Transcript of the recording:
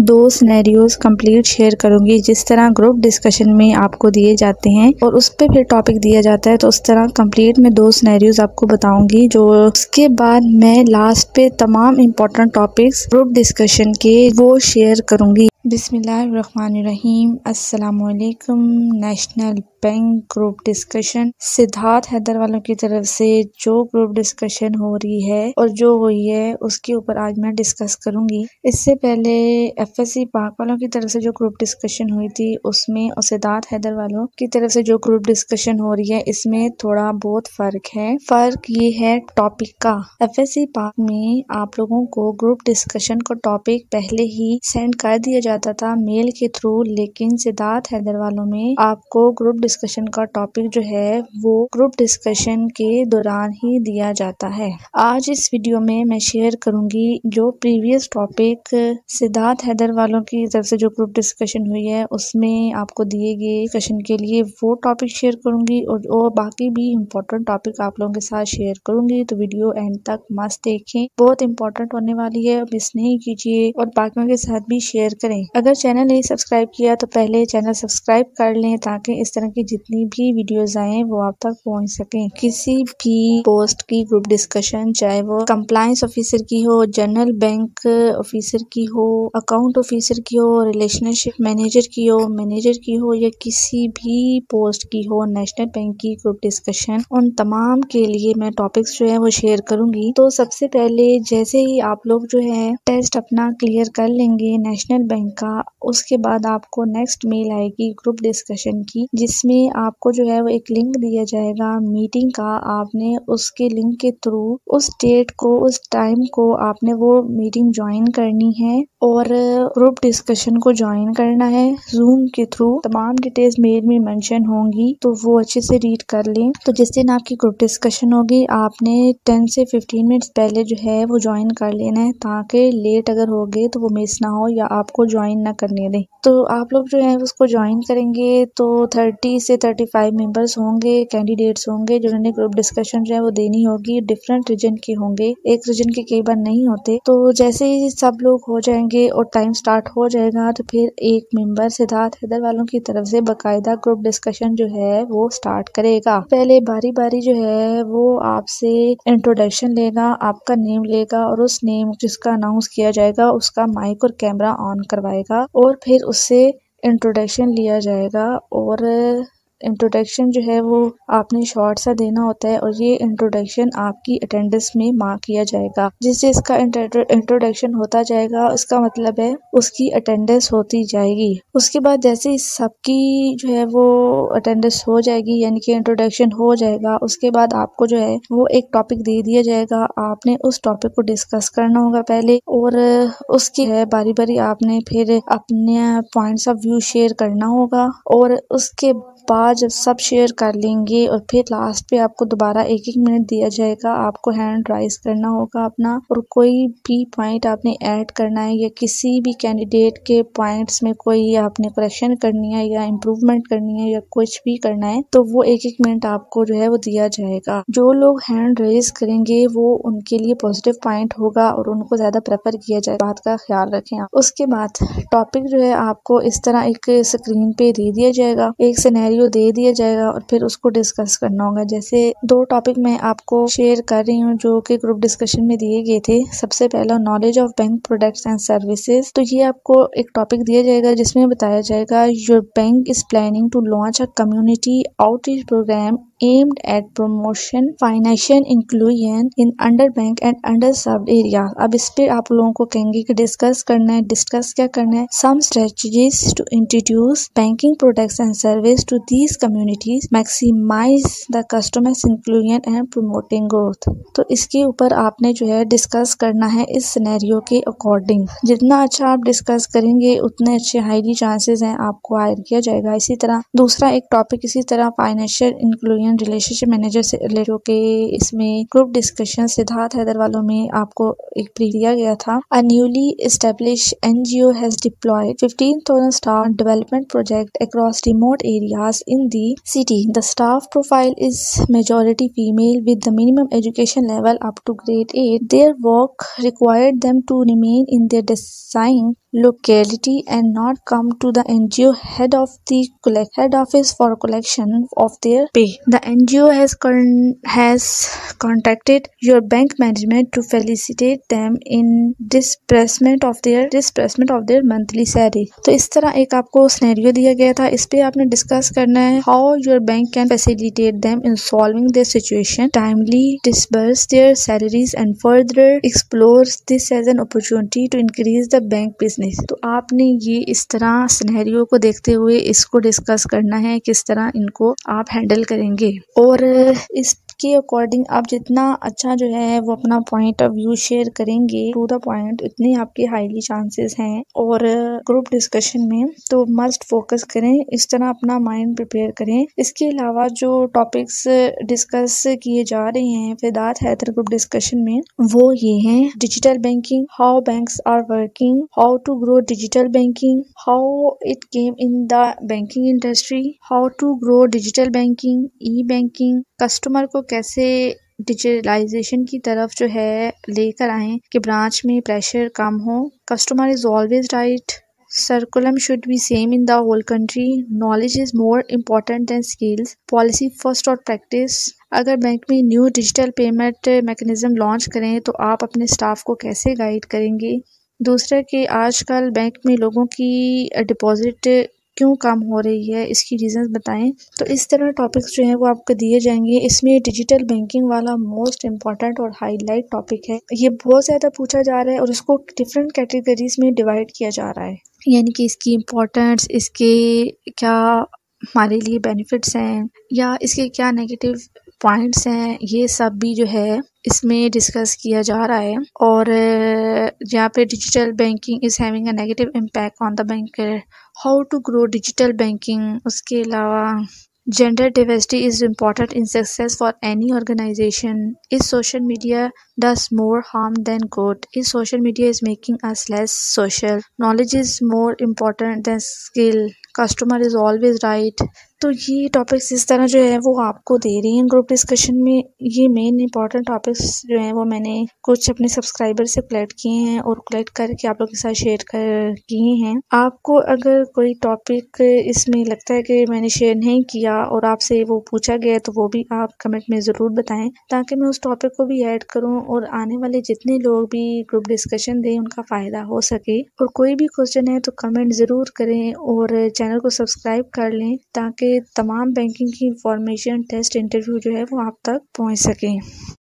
दो scenarios complete share करूंगी। जिस तरह ग्रुप डिस्कशन में आपको दिए जाते हैं और उस पर फिर टॉपिक दिया जाता है, तो उस तरह कंप्लीट में दो सिनेरियोज आपको बताऊंगी। जो उसके बाद मैं लास्ट पे तमाम इम्पोर्टेंट टॉपिक्स ग्रुप डिस्कशन के वो शेयर करूंगी। बिस्मिल्लाहिर्रहमानिर्रहीम। अस्सलामुअलैकुम। National bank group discussion Siddharth Haider वालों की तरफ से जो ग्रुप डिस्कशन हो रही है और जो हुई है उसके ऊपर आज मैं डिस्कस करूंगी। इससे पहले एफएससी पाक वालों की तरफ से जो ग्रुप डिस्कशन हुई थी उसमें और सिद्धार्थ हैदर वालों की तरफ से जो ग्रुप डिस्कशन हो रही है इसमें थोड़ा बहुत फर्क है। फर्क ये है टॉपिक का। एफएससी पाक में आप लोगों को ग्रुप डिस्कशन का टॉपिक पहले ही सेंड कर दिया जाता था मेल के थ्रू, लेकिन सिद्धार्थ हैदर वालों में आपको ग्रुप डिस्कशन का टॉपिक जो है वो ग्रुप डिस्कशन के दौरान ही दिया जाता है। आज इस वीडियो में मैं शेयर करूंगी जो प्रीवियस टॉपिक सिद्धार्थ हैदर वालों की तरफ से जो ग्रुप डिस्कशन हुई है उसमें आपको दिए गए डिस्कशन के लिए वो टॉपिक शेयर करूंगी और बाकी भी इम्पोर्टेंट टॉपिक आप लोगों के साथ शेयर करूंगी। तो वीडियो एंड तक मस्त देखें, बहुत इंपॉर्टेंट होने वाली है। मिस नहीं कीजिए और बाकियों के साथ भी शेयर करें। अगर चैनल नहीं सब्सक्राइब किया तो पहले चैनल सब्सक्राइब कर लें ताकि इस तरह की जितनी भी वीडियोस आए वो आप तक पहुंच सकें। किसी भी पोस्ट की ग्रुप डिस्कशन, चाहे वो कंप्लायंस ऑफिसर की हो, जनरल बैंक ऑफिसर की हो, अकाउंट ऑफिसर की हो, रिलेशनशिप मैनेजर की हो या किसी भी पोस्ट की हो, नेशनल बैंक की ग्रुप डिस्कशन, उन तमाम के लिए मैं टॉपिक्स जो है वो शेयर करूंगी। तो सबसे पहले जैसे ही आप लोग जो है टेस्ट अपना क्लियर कर लेंगे नेशनल बैंक का, उसके बाद आपको नेक्स्ट मेल आएगी ग्रुप डिस्कशन की, जिसमें आपको जो है वो एक लिंक दिया जाएगा मीटिंग का। आपने उसके लिंक के थ्रू उस डेट को, उस टाइम को आपने वो मीटिंग ज्वाइन करनी है और ग्रुप डिस्कशन को ज्वाइन करना है जूम के थ्रू। तमाम डिटेल्स मेल में मेंशन होंगी तो वो अच्छे से रीड कर लें। तो जिस दिन आपकी ग्रुप डिस्कशन होगी आपने 10 से 15 मिनट्स पहले जो है वो ज्वाइन कर लेना है, ताकि लेट अगर हो गए तो वो मिस ना हो या आपको ज्वाइन ना करने दें। तो आप लोग जो है उसको ज्वाइन करेंगे तो 30 से 35 मेंबर्स होंगे, कैंडिडेट्स होंगे जिन्होंने ग्रुप डिस्कशन जो है वो देनी होगी। डिफरेंट रीजन के होंगे, एक रीजन के कई बार नहीं होते। तो जैसे ही सब लोग हो जाएंगे और टाइम स्टार्ट हो जाएगा तो फिर एक मेंबर सिद्धार्थ हैदर वालों की तरफ से बकायदा ग्रुप डिस्कशन जो है वो स्टार्ट करेगा। पहले बारी बारी जो है वो आपसे इंट्रोडक्शन लेगा, आपका नेम लेगा और उस नेम जिसका अनाउंस किया जाएगा उसका माइक और कैमरा ऑन करवाएगा और फिर उससे इंट्रोडक्शन लिया जाएगा। और इंट्रोडक्शन जो है वो आपने शॉर्ट सा देना होता है और ये इंट्रोडक्शन आपकी अटेंडेंस में मार्क किया जाएगा। जिस जिसका इंट्रोडक्शन होता जाएगा उसका मतलब है उसकी अटेंडेंस होती जाएगी। उसके बाद जैसे ही सबकी जो है वो अटेंडेंस हो जाएगी यानी कि इंट्रोडक्शन हो जाएगा, उसके बाद आपको जो है वो एक टॉपिक दे दिया जाएगा। आपने उस टॉपिक को डिस्कस करना होगा पहले और उसकी है बारी बारी आपने फिर अपने पॉइंट्स ऑफ व्यू शेयर करना होगा। और उसके बाद जब सब शेयर कर लेंगे और फिर लास्ट पे आपको दोबारा 1-1 मिनट दिया जाएगा, आपको हैंड राइज करना होगा अपना और कोई भी पॉइंट आपने ऐड करना है या किसी भी कैंडिडेट के पॉइंट्स में कोई आपने करेक्शन करनी है या इम्प्रूवमेंट करनी है या कुछ भी करना है तो वो 1-1 मिनट आपको जो है वो दिया जाएगा। जो लोग हैंड रेज करेंगे वो उनके लिए पॉजिटिव पॉइंट होगा और उनको ज्यादा प्रेफर किया जाए, बात का ख्याल रखें आप। उसके बाद टॉपिक जो है आपको इस तरह एक स्क्रीन पे दे दिया जाएगा, एक सिनेरियो दे दिया जाएगा और फिर उसको डिस्कस करना होगा। जैसे 2 टॉपिक मैं आपको शेयर कर रही हूँ जो कि ग्रुप डिस्कशन में दिए गए थे। सबसे पहला knowledge of bank products and services. तो ये आपको एक टॉपिक दिया जाएगा जिसमें बताया जाएगा your bank is planning to launch a community outreach programme aimed at promotion financial inclusion in underbanked and underserved areas। अब इस पे आप लोगों को कहेंगे कि डिस्कस करना है। डिस्कस क्या करना है? Some strategies to introduce banking products and service to these communities, maximize the customers inclusion and promoting growth। तो इसके ऊपर आपने जो है डिस्कस करना है इस सिनेरियो के अकॉर्डिंग। जितना अच्छा आप डिस्कस करेंगे उतने अच्छे हाईली चांसेस हैं आपको हायर किया जाएगा। इसी तरह दूसरा एक टॉपिक इसी तरह फाइनेंशियल इंक्लूजन रिलेशनशिप मैनेजर से रिलेटेड के इसमें ग्रुप डिस्कशन सिद्धार्थ हैदर वालों में आपको एक प्री दिया गया था। A newly established NGO has deployed 15,000 staff development project across remote areas in the city. The staff profile is majority female with the minimum education level up to grade 8. Their work required them to remain in their design locality and not come to the NGO head office for collection of their pay. The NGO has contacted your bank management to facilitate them in disbursement of their monthly salary. तो इस तरह एक आपको scenario दिया गया था, इस पे आपने डिस्कस करना है how your bank can facilitate them in solving their situation, timely disburse their salaries and further explores this as an opportunity to increase the bank business. तो आपने ये इस तरह सिनेरियो को देखते हुए इसको डिस्कस करना है, किस तरह इनको आप हैंडल करेंगे और इसके अकॉर्डिंग आप जितना अच्छा जो है वो अपना पॉइंट ऑफ व्यू शेयर करेंगे टू द पॉइंट, उतने आपके हाईली चांसेस हैं। और ग्रुप डिस्कशन में तो मस्ट फोकस करें, इस तरह अपना माइंड प्रिपेयर करें। इसके अलावा जो टॉपिक्स डिस्कस किए जा रहे हैं वेदांत हैदर ग्रुप डिस्कशन में वो ये हैं: digital banking, how banks are working, how to grow digital banking, how it came in the banking industry, how to grow digital banking, e banking, customer को कैसे डिजिटलाइजेशन की तरफ जो है लेकर आएं कि ब्रांच में प्रेशर कम हो, customer is always right, curriculum should be same in the whole country, knowledge is more important than skills, policy first और practice। अगर बैंक में new digital payment mechanism launch करें तो आप अपने स्टाफ को कैसे गाइड करेंगे। दूसरा कि आजकल बैंक में लोगों की डिपॉजिट क्यों कम हो रही है, इसकी रीजंस बताएं। तो इस तरह टॉपिक्स जो हैं वो आपको दिए जाएंगे। इसमें डिजिटल बैंकिंग वाला मोस्ट इम्पॉर्टेंट और हाईलाइट टॉपिक है, ये बहुत ज़्यादा पूछा जा रहा है और इसको डिफरेंट कैटेगरीज में डिवाइड किया जा रहा है, यानी कि इसकी इम्पोर्टेंस, इसके क्या हमारे लिए बेनिफिट्स हैं या इसके क्या नेगेटिव पॉइंट्स हैं, ये सब भी जो है इसमें डिस्कस किया जा रहा है। और यहाँ पे digital banking is having a negative impact on the banker, how to grow digital banking. उसके अलावा gender diversity is important in success for any organisation, is social media does more harm than good, is social media is making us less social, knowledge is more important than skill, customer is always right। तो ये topics इस तरह जो है वो आपको दे रही हैं ग्रुप डिस्कशन में। ये मेन इंपॉर्टेंट टॉपिक्स जो हैं वो मैंने कुछ अपने सब्सक्राइबर से कलेक्ट किए हैं और कलेक्ट करके आप लोगों के साथ शेयर किए हैं। आपको अगर कोई टॉपिक इसमें लगता है कि मैंने शेयर नहीं किया और आपसे वो पूछा गया तो वो भी आप कमेंट में ज़रूर बताएं ताकि मैं उस टॉपिक को भी ऐड करूं और आने वाले जितने लोग भी ग्रुप डिस्कशन दें उनका फ़ायदा हो सके। और कोई भी क्वेश्चन है तो कमेंट ज़रूर करें और चैनल को सब्सक्राइब कर लें ताकि तमाम बैंकिंग की इंफॉर्मेशन, टेस्ट, इंटरव्यू जो है वो आप तक पहुंच सके।